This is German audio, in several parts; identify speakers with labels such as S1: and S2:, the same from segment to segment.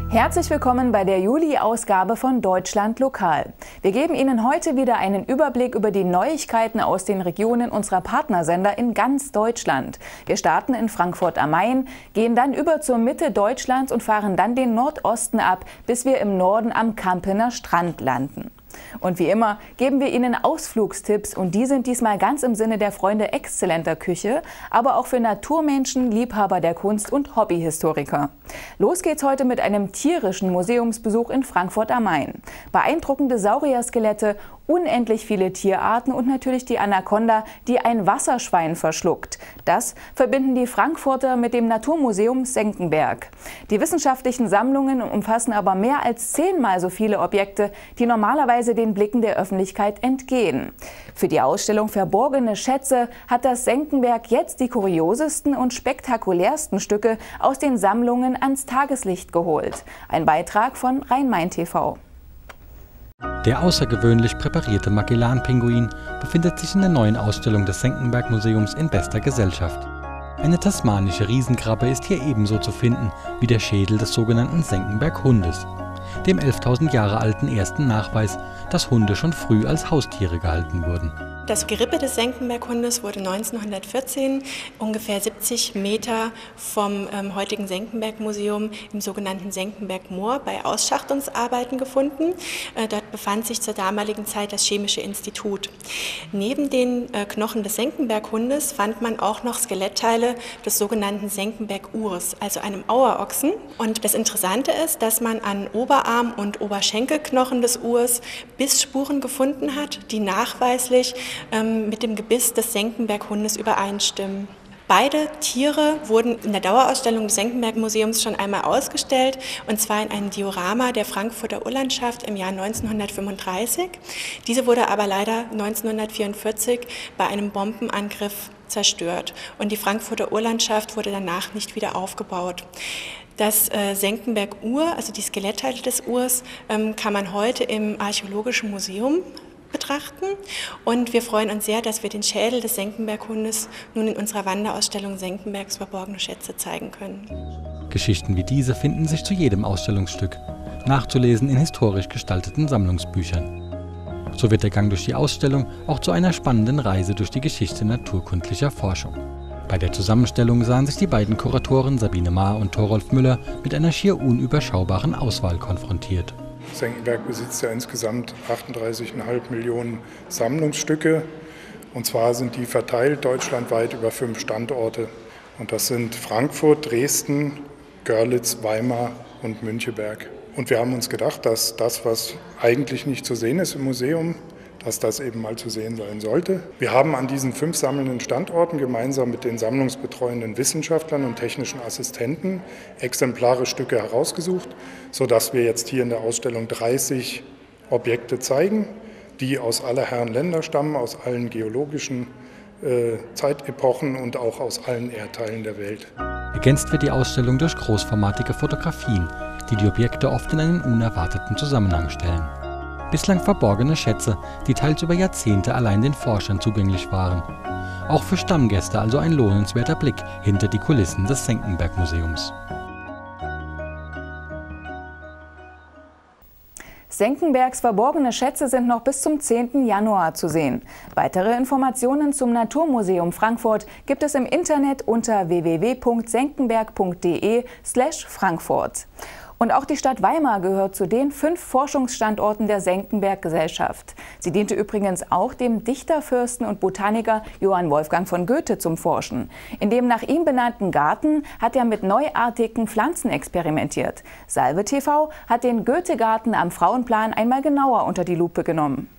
S1: Herzlich willkommen bei der Juli-Ausgabe von Deutschland Lokal. Wir geben Ihnen heute wieder einen Überblick über die Neuigkeiten aus den Regionen unserer Partnersender in ganz Deutschland. Wir starten in Frankfurt am Main, gehen dann über zur Mitte Deutschlands und fahren dann den Nordosten ab, bis wir im Norden am Kampener Strand landen. Und wie immer geben wir Ihnen Ausflugstipps und die sind diesmal ganz im Sinne der Freunde exzellenter Küche, aber auch für Naturmenschen, Liebhaber der Kunst und Hobbyhistoriker. Los geht's heute mit einem tierischen Museumsbesuch in Frankfurt am Main. Beeindruckende Saurierskelette, unendlich viele Tierarten und natürlich die Anaconda, die ein Wasserschwein verschluckt. Das verbinden die Frankfurter mit dem Naturmuseum Senckenberg. Die wissenschaftlichen Sammlungen umfassen aber mehr als 10-mal so viele Objekte, die normalerweise den Blicken der Öffentlichkeit entgehen. Für die Ausstellung Verborgene Schätze hat das Senckenberg jetzt die kuriosesten und spektakulärsten Stücke aus den Sammlungen ans Tageslicht geholt. Ein Beitrag von Rhein-Main-TV.
S2: Der außergewöhnlich präparierte Magellan-Pinguin befindet sich in der neuen Ausstellung des Senckenberg-Museums in bester Gesellschaft. Eine tasmanische Riesenkrabbe ist hier ebenso zu finden wie der Schädel des sogenannten Senckenberg-Hundes, dem 11.000 Jahre alten ersten Nachweis, dass Hunde schon früh als Haustiere gehalten wurden.
S3: Das Gerippe des Senckenberg-Hundes wurde 1914 ungefähr 70 Meter vom heutigen Senckenberg-Museum im sogenannten Senckenberg-Moor bei Ausschachtungsarbeiten gefunden. Dort befand sich zur damaligen Zeit das Chemische Institut. Neben den Knochen des Senckenberg-Hundes fand man auch noch Skelettteile des sogenannten Senckenberg-Urs, also einem Auerochsen. Und das Interessante ist, dass man an Oberarm- und Oberschenkelknochen des Urs Bissspuren gefunden hat, die nachweislich mit dem Gebiss des Senckenberg-Hundes übereinstimmen. Beide Tiere wurden in der Dauerausstellung des Senckenberg-Museums schon einmal ausgestellt, und zwar in einem Diorama der Frankfurter Urlandschaft im Jahr 1935. Diese wurde aber leider 1944 bei einem Bombenangriff zerstört und die Frankfurter Urlandschaft wurde danach nicht wieder aufgebaut. Das Senckenberg-Ur, also die Skelettteile des Urs, kann man heute im Archäologischen Museum betrachten und wir freuen uns sehr, dass wir den Schädel des Senckenberg-Hundes nun in unserer Wanderausstellung Senckenbergs verborgene Schätze zeigen können.
S2: Geschichten wie diese finden sich zu jedem Ausstellungsstück, nachzulesen in historisch gestalteten Sammlungsbüchern. So wird der Gang durch die Ausstellung auch zu einer spannenden Reise durch die Geschichte naturkundlicher Forschung. Bei der Zusammenstellung sahen sich die beiden Kuratoren Sabine Maar und Thorolf Müller mit einer schier unüberschaubaren Auswahl konfrontiert.
S4: Senckenberg besitzt ja insgesamt 38,5 Millionen Sammlungsstücke und zwar sind die verteilt deutschlandweit über 5 Standorte. Und das sind Frankfurt, Dresden, Görlitz, Weimar und Müncheberg. Und wir haben uns gedacht, dass das, was eigentlich nicht zu sehen ist im Museum, dass das eben mal zu sehen sein sollte. Wir haben an diesen 5 sammelnden Standorten gemeinsam mit den sammlungsbetreuenden Wissenschaftlern und technischen Assistenten exemplare Stücke herausgesucht, sodass wir jetzt hier in der Ausstellung 30 Objekte zeigen, die aus aller Herren Länder stammen, aus allen geologischen Zeitepochen und auch aus allen Erdteilen der Welt.
S2: Ergänzt wird die Ausstellung durch großformatige Fotografien, die die Objekte oft in einen unerwarteten Zusammenhang stellen. Bislang verborgene Schätze, die teils über Jahrzehnte allein den Forschern zugänglich waren. Auch für Stammgäste also ein lohnenswerter Blick hinter die Kulissen des Senckenberg-Museums.
S1: Senckenbergs verborgene Schätze sind noch bis zum 10. Januar zu sehen. Weitere Informationen zum Naturmuseum Frankfurt gibt es im Internet unter www.senckenberg.de/Frankfurt. Und auch die Stadt Weimar gehört zu den 5 Forschungsstandorten der Senckenberg-Gesellschaft. Sie diente übrigens auch dem Dichter, Fürsten und Botaniker Johann Wolfgang von Goethe zum Forschen. In dem nach ihm benannten Garten hat er mit neuartigen Pflanzen experimentiert. Salve TV hat den Goethe-Garten am Frauenplan einmal genauer unter die Lupe genommen.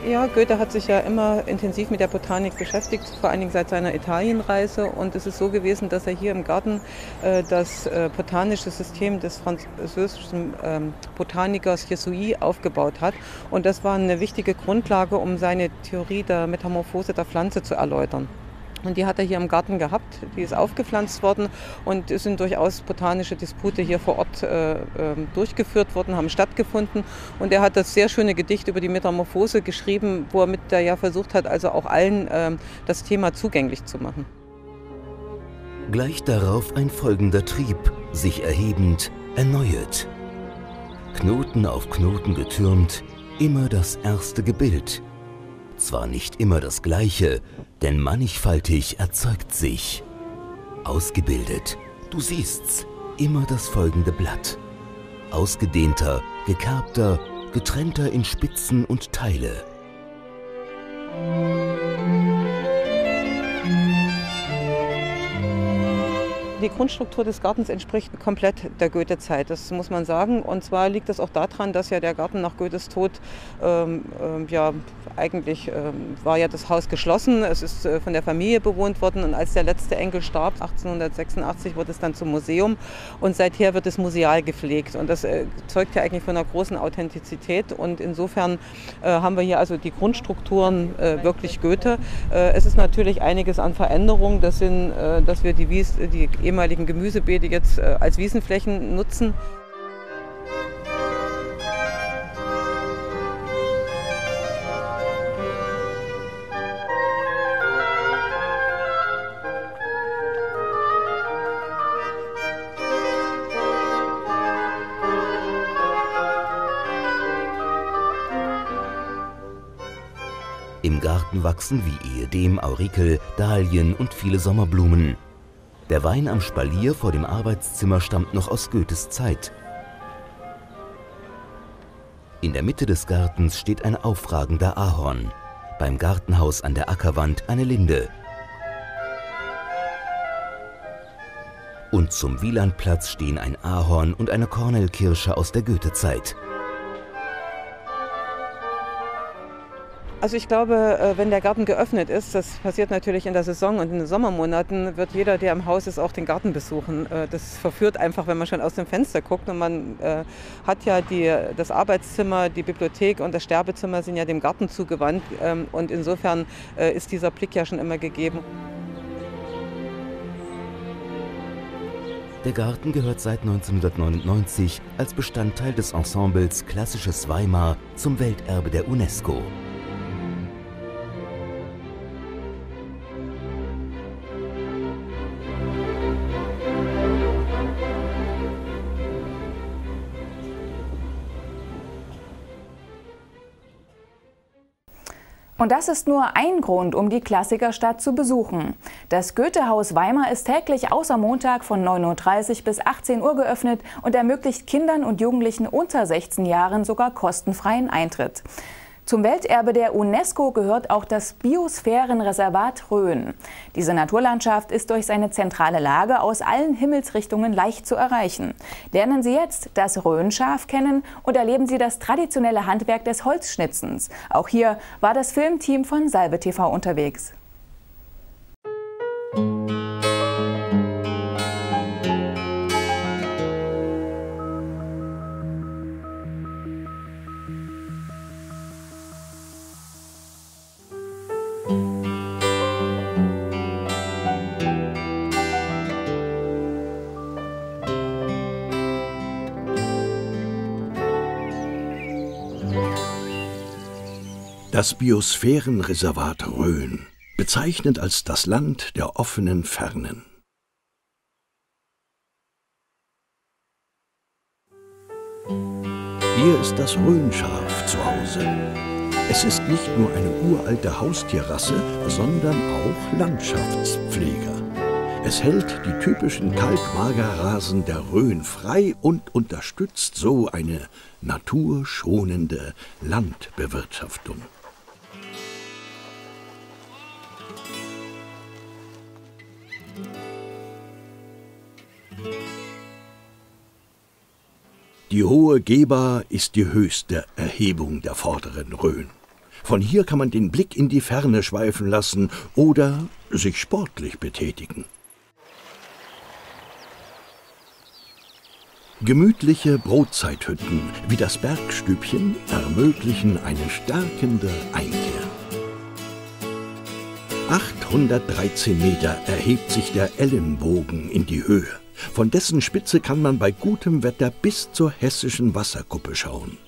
S5: Ja, Goethe hat sich ja immer intensiv mit der Botanik beschäftigt, vor allen Dingen seit seiner Italienreise. Und es ist so gewesen, dass er hier im Garten das botanische System des französischen Botanikers Jesuit aufgebaut hat. Und das war eine wichtige Grundlage, um seine Theorie der Metamorphose der Pflanze zu erläutern. Und die hat er hier im Garten gehabt, die ist aufgepflanzt worden und es sind durchaus botanische Dispute hier vor Ort durchgeführt worden, haben stattgefunden. Und er hat das sehr schöne Gedicht über die Metamorphose geschrieben, wo er mit der ja versucht hat, also auch allen das Thema zugänglich zu machen.
S6: Gleich darauf ein folgender Trieb, sich erhebend, erneuert. Knoten auf Knoten getürmt, immer das erste Gebild. Zwar nicht immer das gleiche, denn mannigfaltig erzeugt sich. Ausgebildet, du siehst's, immer das folgende Blatt. Ausgedehnter, gekerbter, getrennter in Spitzen und Teile.
S5: Die Grundstruktur des Gartens entspricht komplett der Goethe-Zeit, das muss man sagen. Und zwar liegt es auch daran, dass ja der Garten nach Goethes Tod, eigentlich war ja das Haus geschlossen. Es ist von der Familie bewohnt worden und als der letzte Enkel starb, 1886, wurde es dann zum Museum und seither wird es museal gepflegt. Und das zeugt ja eigentlich von einer großen Authentizität und insofern haben wir hier also die Grundstrukturen wirklich Goethe. Es ist natürlich einiges an Veränderungen, dass wir die ehemaligen Gemüsebeete jetzt als Wiesenflächen nutzen.
S6: Im Garten wachsen wie ehedem Aurikel, Dahlien und viele Sommerblumen. Der Wein am Spalier vor dem Arbeitszimmer stammt noch aus Goethes Zeit. In der Mitte des Gartens steht ein aufragender Ahorn. Beim Gartenhaus an der Ackerwand eine Linde. Und zum Wielandplatz stehen ein Ahorn und eine Kornelkirsche aus der Goethe-Zeit.
S5: Also ich glaube, wenn der Garten geöffnet ist, das passiert natürlich in der Saison und in den Sommermonaten, wird jeder, der im Haus ist, auch den Garten besuchen. Das verführt einfach, wenn man schon aus dem Fenster guckt und man hat ja das Arbeitszimmer, die Bibliothek und das Sterbezimmer sind ja dem Garten zugewandt und insofern ist dieser Blick ja schon immer gegeben.
S6: Der Garten gehört seit 1999 als Bestandteil des Ensembles Klassisches Weimar zum Welterbe der UNESCO.
S1: Und das ist nur ein Grund, um die Klassikerstadt zu besuchen. Das Goethehaus Weimar ist täglich außer Montag von 9:30 Uhr bis 18 Uhr geöffnet und ermöglicht Kindern und Jugendlichen unter 16 Jahren sogar kostenfreien Eintritt. Zum Welterbe der UNESCO gehört auch das Biosphärenreservat Rhön. Diese Naturlandschaft ist durch seine zentrale Lage aus allen Himmelsrichtungen leicht zu erreichen. Lernen Sie jetzt das Rhönschaf kennen und erleben Sie das traditionelle Handwerk des Holzschnitzens. Auch hier war das Filmteam von Salbe TV unterwegs.
S7: Das Biosphärenreservat Rhön, bezeichnet als das Land der offenen Fernen. Hier ist das Rhönschaf zu Hause. Es ist nicht nur eine uralte Haustierrasse, sondern auch Landschaftspfleger. Es hält die typischen Kalkmagerrasen der Rhön frei und unterstützt so eine naturschonende Landbewirtschaftung. Die Hohe Geba ist die höchste Erhebung der vorderen Rhön. Von hier kann man den Blick in die Ferne schweifen lassen oder sich sportlich betätigen. Gemütliche Brotzeithütten wie das Bergstübchen ermöglichen eine stärkende Einkehr. 813 Meter erhebt sich der Ellenbogen in die Höhe. Von dessen Spitze kann man bei gutem Wetter bis zur Hessischen Wasserkuppe schauen.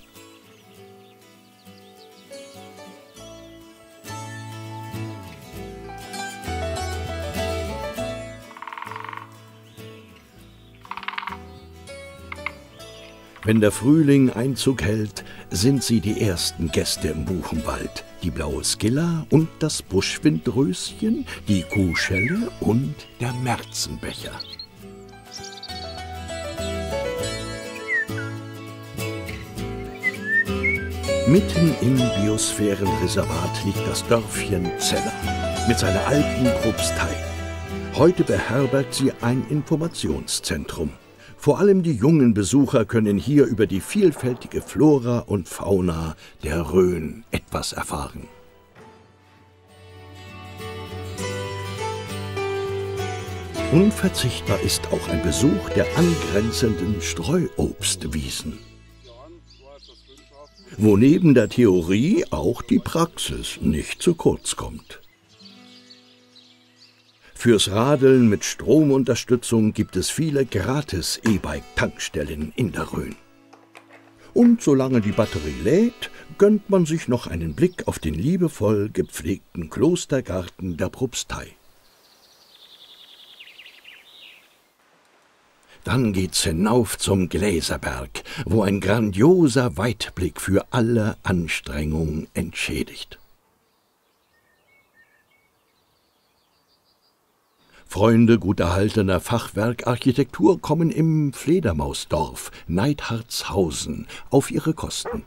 S7: Wenn der Frühling Einzug hält, sind sie die ersten Gäste im Buchenwald. Die blaue Skilla und das Buschwindröschen, die Kuhschelle und der Märzenbecher. Mitten im Biosphärenreservat liegt das Dörfchen Zeller mit seiner alten Propstei. Heute beherbergt sie ein Informationszentrum. Vor allem die jungen Besucher können hier über die vielfältige Flora und Fauna der Rhön etwas erfahren. Unverzichtbar ist auch ein Besuch der angrenzenden Streuobstwiesen, wo neben der Theorie auch die Praxis nicht zu kurz kommt. Fürs Radeln mit Stromunterstützung gibt es viele Gratis-E-Bike-Tankstellen in der Rhön. Und solange die Batterie lädt, gönnt man sich noch einen Blick auf den liebevoll gepflegten Klostergarten der Propstei. Dann geht's hinauf zum Gläserberg, wo ein grandioser Weitblick für alle Anstrengung entschädigt. Freunde gut erhaltener Fachwerkarchitektur kommen im Fledermausdorf Neidhartshausen auf ihre Kosten.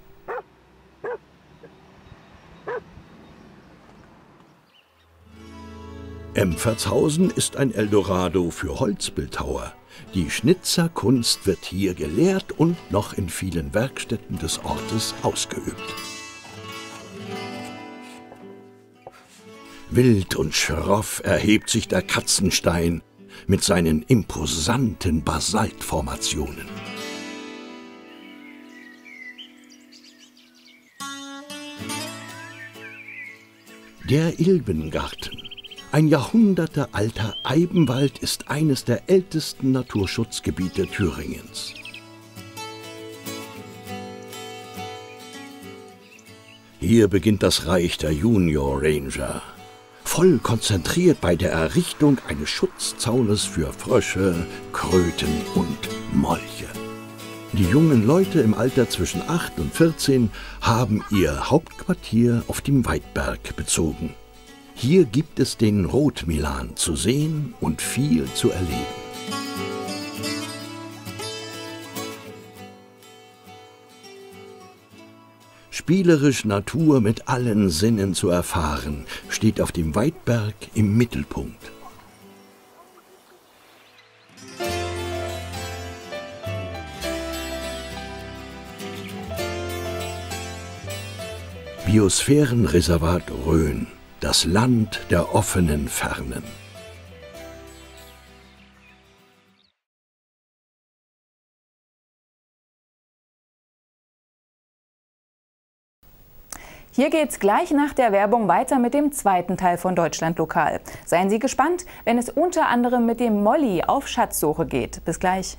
S7: Empfertshausen ist ein Eldorado für Holzbildhauer. Die Schnitzerkunst wird hier gelehrt und noch in vielen Werkstätten des Ortes ausgeübt. Wild und schroff erhebt sich der Katzenstein mit seinen imposanten Basaltformationen. Der Ilbengarten, ein jahrhundertealter Eibenwald, ist eines der ältesten Naturschutzgebiete Thüringens. Hier beginnt das Reich der Junior Ranger. Voll konzentriert bei der Errichtung eines Schutzzaunes für Frösche, Kröten und Molche. Die jungen Leute im Alter zwischen 8 und 14 haben ihr Hauptquartier auf dem Weidberg bezogen. Hier gibt es den Rotmilan zu sehen und viel zu erleben. Spielerisch Natur mit allen Sinnen zu erfahren, steht auf dem Weidberg im Mittelpunkt. Biosphärenreservat Rhön, das Land der offenen Fernen.
S1: Hier geht's gleich nach der Werbung weiter mit dem zweiten Teil von Deutschland Lokal. Seien Sie gespannt, wenn es unter anderem mit dem Molly auf Schatzsuche geht. Bis gleich.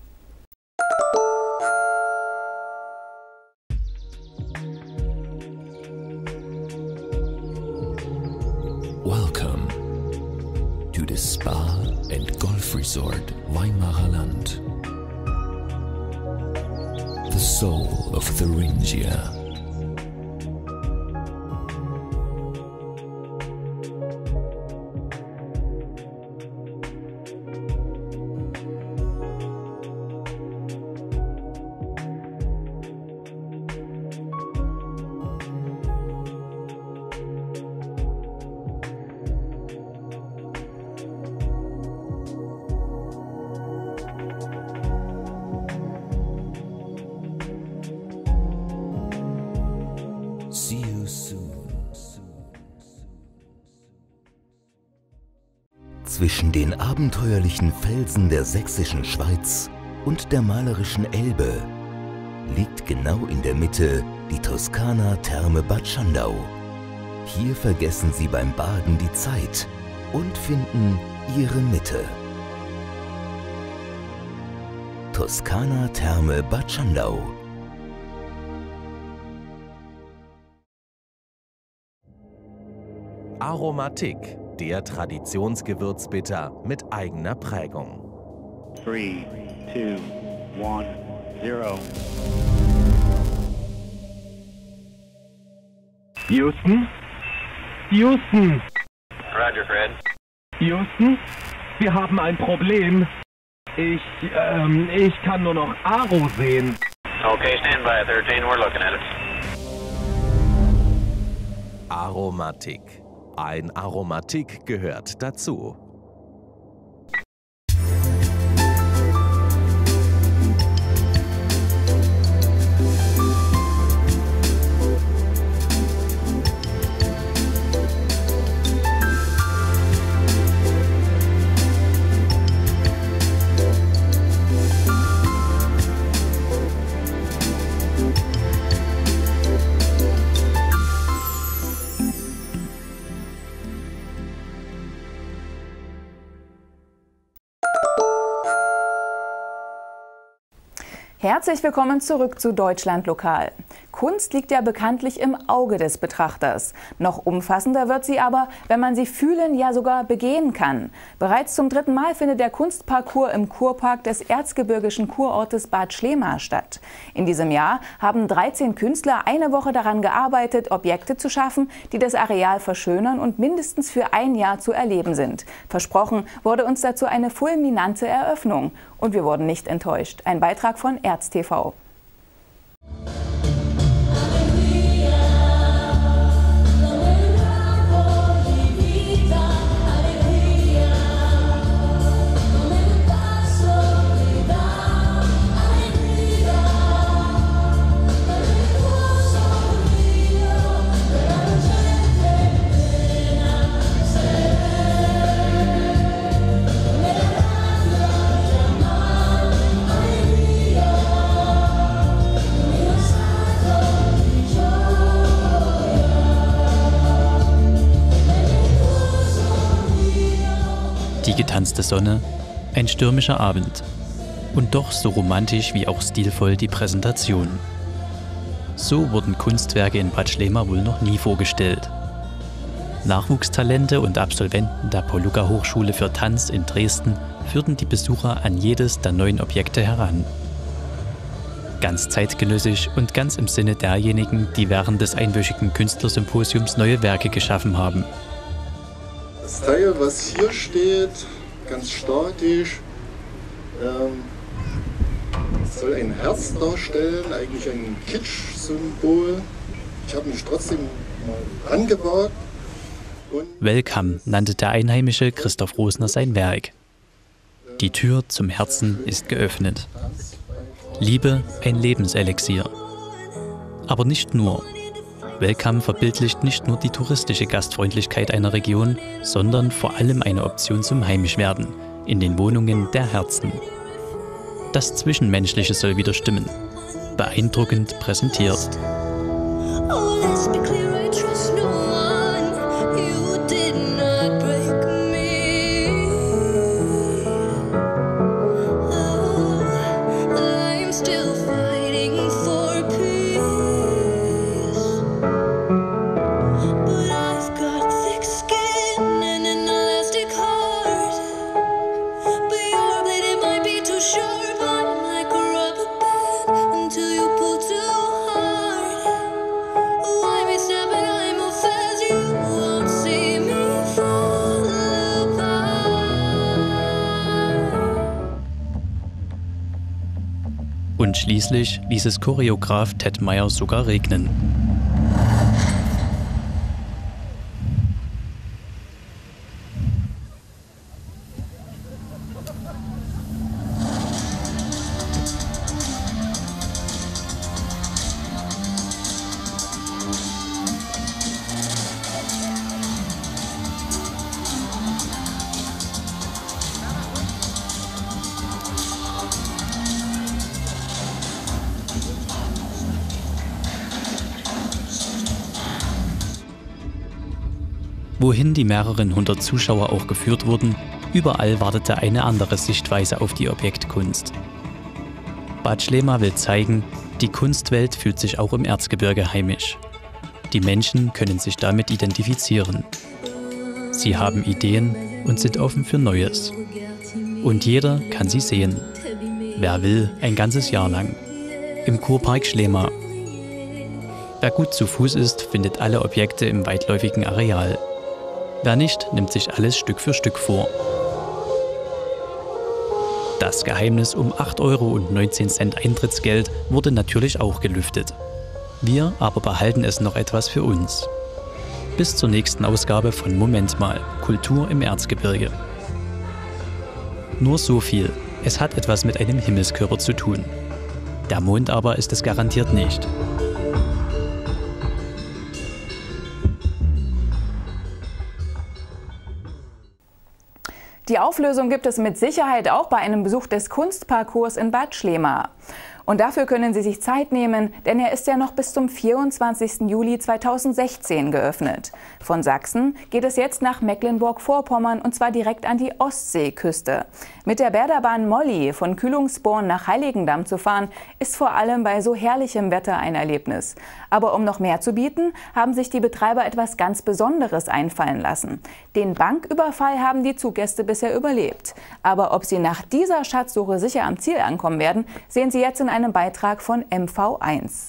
S8: Welcome to the Spa and Golf Resort Weimarer Land. The soul of Thuringia. See you soon.
S6: Zwischen den abenteuerlichen Felsen der sächsischen Schweiz und der malerischen Elbe liegt genau in der Mitte die Toskana-Therme Bad Schandau. Hier vergessen Sie beim Baden die Zeit und finden Ihre Mitte. Toskana-Therme Bad Schandau.
S9: Aromatik, der Traditionsgewürzbitter mit eigener Prägung.
S10: 3, 2, 1, 0.
S11: Houston? Houston!
S10: Roger, Fred.
S11: Houston? Wir haben ein Problem. Ich kann nur noch Aro sehen.
S10: Okay, stand by, 13, we're looking at it.
S9: Aromatik. Ein Aromatik gehört dazu.
S1: Herzlich willkommen zurück zu Deutschland Lokal. Kunst liegt ja bekanntlich im Auge des Betrachters. Noch umfassender wird sie aber, wenn man sie fühlen, ja sogar begehen kann. Bereits zum 3. Mal findet der Kunstparcours im Kurpark des erzgebirgischen Kurortes Bad Schlema statt. In diesem Jahr haben 13 Künstler eine Woche daran gearbeitet, Objekte zu schaffen, die das Areal verschönern und mindestens für ein Jahr zu erleben sind. Versprochen wurde uns dazu eine fulminante Eröffnung. Und wir wurden nicht enttäuscht. Ein Beitrag von ERZ-TV.
S12: Die getanzte Sonne, ein stürmischer Abend und doch so romantisch wie auch stilvoll die Präsentation. So wurden Kunstwerke in Bad Schlema wohl noch nie vorgestellt. Nachwuchstalente und Absolventen der Paul-Lucca-Hochschule für Tanz in Dresden führten die Besucher an jedes der 9 Objekte heran. Ganz zeitgenössisch und ganz im Sinne derjenigen, die während des einwöchigen Künstlersymposiums neue Werke geschaffen haben.
S13: Das Teil, was hier steht, ganz statisch, soll ein Herz darstellen, eigentlich ein Kitsch-Symbol. Ich habe mich trotzdem mal angewagt.
S12: Welcome nannte der Einheimische Christoph Rosner sein Werk. Die Tür zum Herzen ist geöffnet. Liebe ein Lebenselixier. Aber nicht nur. Welcome verbildlicht nicht nur die touristische Gastfreundlichkeit einer Region, sondern vor allem eine Option zum Heimischwerden in den Wohnungen der Herzen. Das Zwischenmenschliche soll wieder stimmen. Beeindruckend präsentiert. Und schließlich ließ es Choreograf Ted Meyer sogar regnen. Wohin die mehreren hundert Zuschauer auch geführt wurden, überall wartete eine andere Sichtweise auf die Objektkunst. Bad Schlema will zeigen, die Kunstwelt fühlt sich auch im Erzgebirge heimisch. Die Menschen können sich damit identifizieren. Sie haben Ideen und sind offen für Neues. Und jeder kann sie sehen. Wer will, ein ganzes Jahr lang. Im Kurpark Schlema. Wer gut zu Fuß ist, findet alle Objekte im weitläufigen Areal. Wer nicht, nimmt sich alles Stück für Stück vor. Das Geheimnis um 8,19 € Eintrittsgeld wurde natürlich auch gelüftet. Wir aber behalten es noch etwas für uns. Bis zur nächsten Ausgabe von Moment mal, Kultur im Erzgebirge. Nur so viel, es hat etwas mit einem Himmelskörper zu tun. Der Mond aber ist es garantiert nicht.
S1: Die Auflösung gibt es mit Sicherheit auch bei einem Besuch des Kunstparcours in Bad Schlema. Und dafür können Sie sich Zeit nehmen, denn er ist ja noch bis zum 24. Juli 2016 geöffnet. Von Sachsen geht es jetzt nach Mecklenburg-Vorpommern und zwar direkt an die Ostseeküste. Mit der Bäderbahn Molly von Kühlungsborn nach Heiligendamm zu fahren, ist vor allem bei so herrlichem Wetter ein Erlebnis. Aber um noch mehr zu bieten, haben sich die Betreiber etwas ganz Besonderes einfallen lassen. Den Banküberfall haben die Zuggäste bisher überlebt. Aber ob sie nach dieser Schatzsuche sicher am Ziel ankommen werden, sehen Sie jetzt in einem Beitrag von MV1.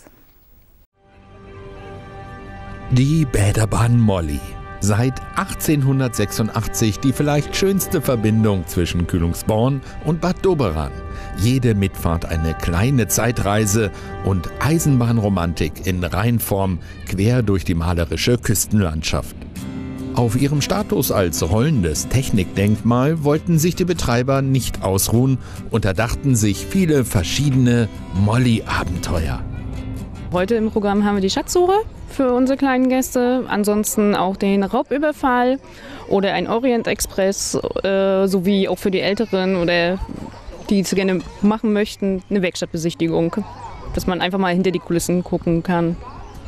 S14: Die Bäderbahn Molly. Seit 1886 die vielleicht schönste Verbindung zwischen Kühlungsborn und Bad Doberan. Jede Mitfahrt eine kleine Zeitreise und Eisenbahnromantik in Reinform quer durch die malerische Küstenlandschaft. Auf ihrem Status als rollendes Technikdenkmal wollten sich die Betreiber nicht ausruhen und erdachten sich viele verschiedene Molly-Abenteuer.
S15: Heute im Programm haben wir die Schatzsuche für unsere kleinen Gäste, ansonsten auch den Raubüberfall oder ein Orient-Express, sowie auch für die Älteren oder die es gerne machen möchten, eine Werkstattbesichtigung, dass man einfach mal hinter die Kulissen gucken kann.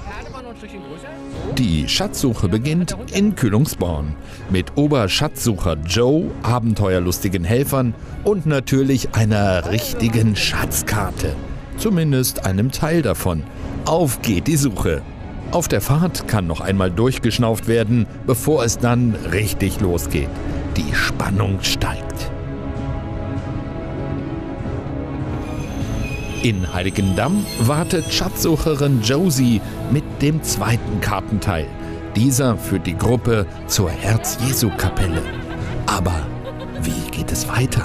S14: Die Schatzsuche beginnt in Kühlungsborn mit Oberschatzsucher Joe, abenteuerlustigen Helfern und natürlich einer richtigen Schatzkarte. Zumindest einem Teil davon. Auf geht die Suche. Auf der Fahrt kann noch einmal durchgeschnauft werden, bevor es dann richtig losgeht. Die Spannung steigt. In Heiligendamm wartet Schatzsucherin Josie mit dem zweiten Kartenteil. Dieser führt die Gruppe zur Herz-Jesu-Kapelle. Aber wie geht es weiter?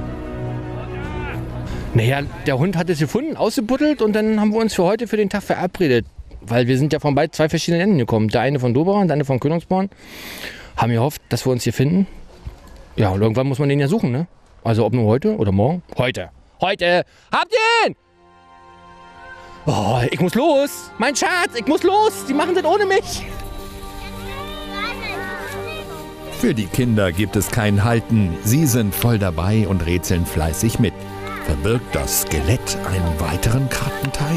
S16: Naja, der Hund hat es gefunden, ausgebuddelt und dann haben wir uns für heute für den Tag verabredet. Weil wir sind ja von zwei verschiedenen Enden gekommen. Der eine von Doberan, der eine von Kühlungsborn. Haben gehofft, dass wir uns hier finden. Ja, und irgendwann muss man den ja suchen, ne? Also ob nur heute oder morgen. Heute! Heute! Habt ihr ihn? Oh, ich muss los! Mein Schatz, ich muss los! Die machen das ohne mich!
S14: Für die Kinder gibt es kein Halten. Sie sind voll dabei und rätseln fleißig mit. Verbirgt das Skelett einen weiteren Kartenteil?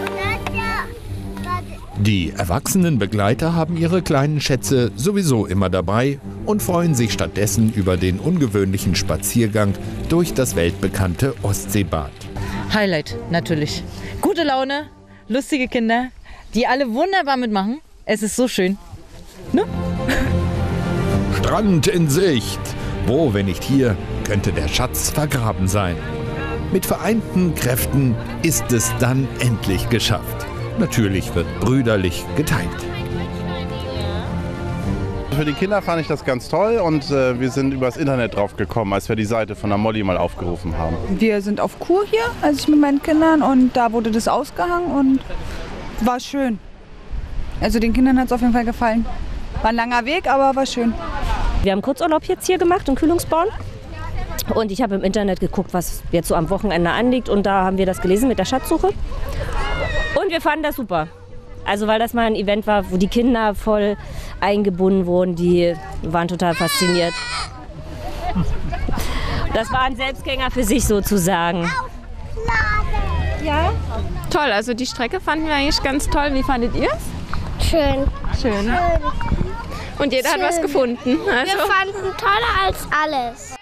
S14: Die erwachsenen Begleiter haben ihre kleinen Schätze sowieso immer dabei und freuen sich stattdessen über den ungewöhnlichen Spaziergang durch das weltbekannte Ostseebad.
S17: Highlight natürlich. Gute Laune, lustige Kinder, die alle wunderbar mitmachen. Es ist so schön. Ne?
S14: Strand in Sicht. Wo, wenn nicht hier, könnte der Schatz vergraben sein? Mit vereinten Kräften ist es dann endlich geschafft. Natürlich wird brüderlich geteilt.
S18: Für die Kinder fand ich das ganz toll und wir sind übers Internet drauf gekommen, als wir die Seite von der Molly mal aufgerufen haben.
S19: Wir sind auf Kur hier, also ich mit meinen Kindern, und da wurde das ausgehangen und war schön. Also den Kindern hat es auf jeden Fall gefallen. War ein langer Weg, aber war schön.
S20: Wir haben Kurzurlaub jetzt hier gemacht in Kühlungsborn. Und ich habe im Internet geguckt, was jetzt so am Wochenende anliegt. Und da haben wir das gelesen mit der Schatzsuche. Und wir fanden das super. Also weil das mal ein Event war, wo die Kinder voll eingebunden wurden. Die waren total fasziniert. Das war ein Selbstgänger für sich sozusagen.
S21: Ja? Toll, also die Strecke fanden wir eigentlich ganz toll. Wie fandet ihr es? Schön.
S22: Schön. Und jeder hat was gefunden. Also.
S21: Wir fanden toller als alles.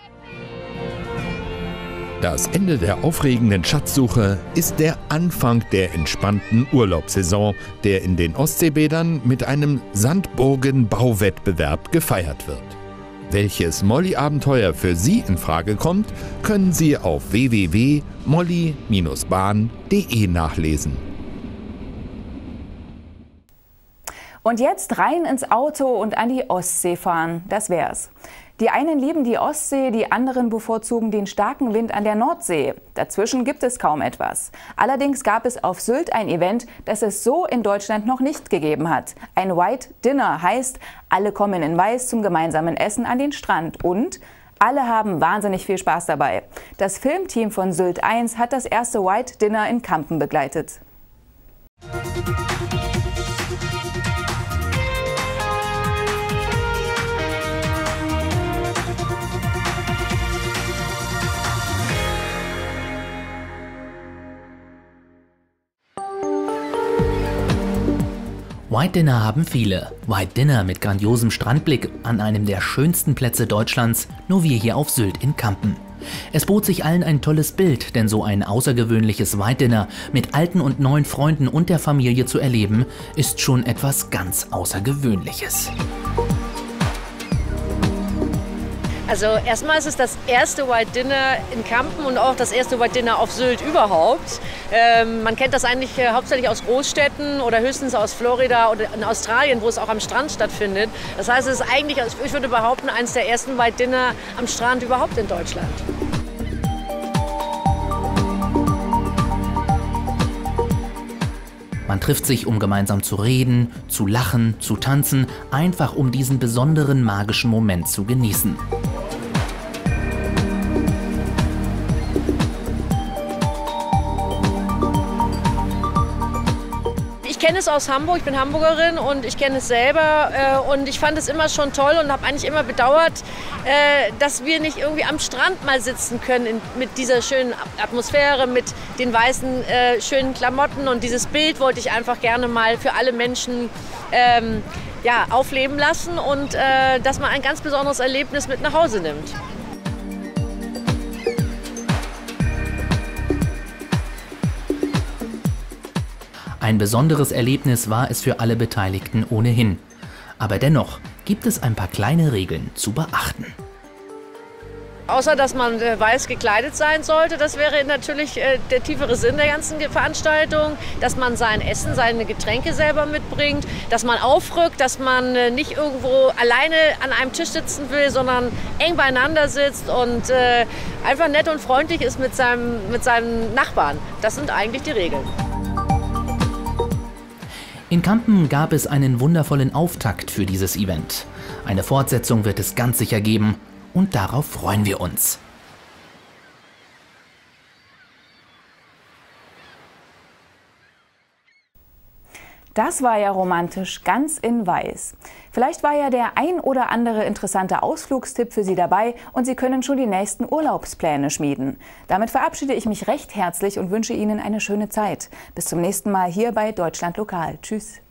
S14: Das Ende der aufregenden Schatzsuche ist der Anfang der entspannten Urlaubssaison, der in den Ostseebädern mit einem Sandburgen-Bauwettbewerb gefeiert wird. Welches Molly-Abenteuer für Sie in Frage kommt, können Sie auf www.molly-bahn.de nachlesen.
S1: Und jetzt rein ins Auto und an die Ostsee fahren. Das wär's. Die einen lieben die Ostsee, die anderen bevorzugen den starken Wind an der Nordsee. Dazwischen gibt es kaum etwas. Allerdings gab es auf Sylt ein Event, das es so in Deutschland noch nicht gegeben hat. Ein White Dinner heißt, alle kommen in Weiß zum gemeinsamen Essen an den Strand und alle haben wahnsinnig viel Spaß dabei. Das Filmteam von Sylt 1 hat das erste White Dinner in Kampen begleitet.
S23: White Dinner haben viele. White Dinner mit grandiosem Strandblick an einem der schönsten Plätze Deutschlands, nur wir hier auf Sylt in Kampen. Es bot sich allen ein tolles Bild, denn so ein außergewöhnliches White Dinner mit alten und neuen Freunden und der Familie zu erleben, ist schon etwas ganz Außergewöhnliches.
S24: Also erstmal ist es das erste White Dinner in Kampen und auch das erste White Dinner auf Sylt überhaupt. Man kennt das eigentlich hauptsächlich aus Großstädten oder höchstens aus Florida oder in Australien, wo es auch am Strand stattfindet. Das heißt, es ist eigentlich, ich würde behaupten, eines der ersten White Dinner am Strand überhaupt in Deutschland.
S23: Man trifft sich, um gemeinsam zu reden, zu lachen, zu tanzen, einfach um diesen besonderen magischen Moment zu genießen.
S24: Ich kenne es aus Hamburg, ich bin Hamburgerin und ich kenne es selber und ich fand es immer schon toll und habe eigentlich immer bedauert, dass wir nicht irgendwie am Strand mal sitzen können mit dieser schönen Atmosphäre, mit den weißen schönen Klamotten und dieses Bild wollte ich einfach gerne mal für alle Menschen ja, aufleben lassen und dass man ein ganz besonderes Erlebnis mit nach Hause nimmt.
S23: Ein besonderes Erlebnis war es für alle Beteiligten ohnehin. Aber dennoch gibt es ein paar kleine Regeln zu beachten.
S24: Außer dass man weiß gekleidet sein sollte, das wäre natürlich der tiefere Sinn der ganzen Veranstaltung, dass man sein Essen, seine Getränke selber mitbringt, dass man aufrückt, dass man nicht irgendwo alleine an einem Tisch sitzen will, sondern eng beieinander sitzt und einfach nett und freundlich ist mit seinem Nachbarn. Das sind eigentlich die Regeln.
S23: In Kampen gab es einen wundervollen Auftakt für dieses Event. Eine Fortsetzung wird es ganz sicher geben und darauf freuen wir uns.
S1: Das war ja romantisch, ganz in Weiß. Vielleicht war ja der ein oder andere interessante Ausflugstipp für Sie dabei und Sie können schon die nächsten Urlaubspläne schmieden. Damit verabschiede ich mich recht herzlich und wünsche Ihnen eine schöne Zeit. Bis zum nächsten Mal hier bei Deutschland Lokal. Tschüss.